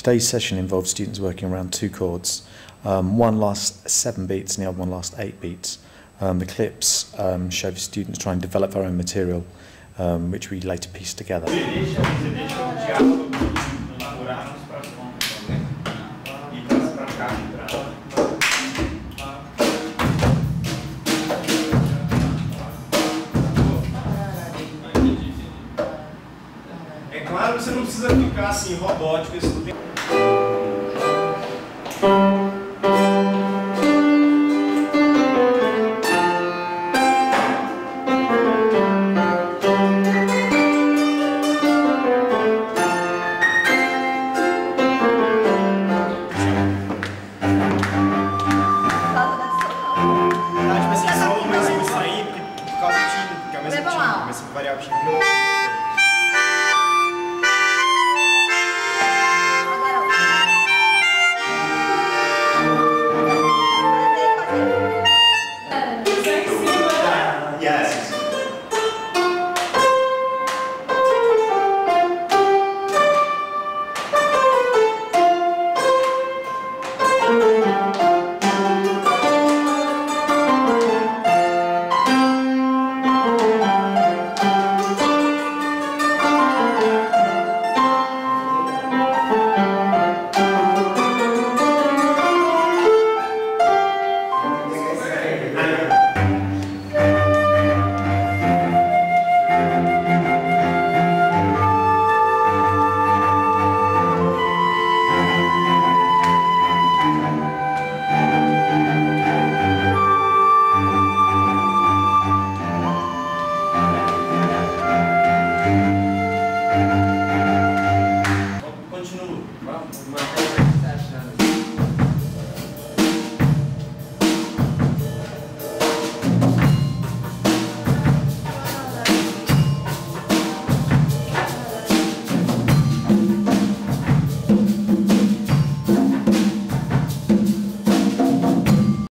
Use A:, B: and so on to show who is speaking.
A: Today's session involves students working around two chords. One lasts 7 beats and the other one lasts 8 beats. The clips show students trying to develop their own material, which we later piece together.
B: É claro que você não precisa ficar assim robótico esse tempo. Tipo assim, só o mesmo isso aí, por causa do timbre, porque é o mesmo timbre, mas se variar o timbre.
C: Continuo. Vamos manter o que você está achando.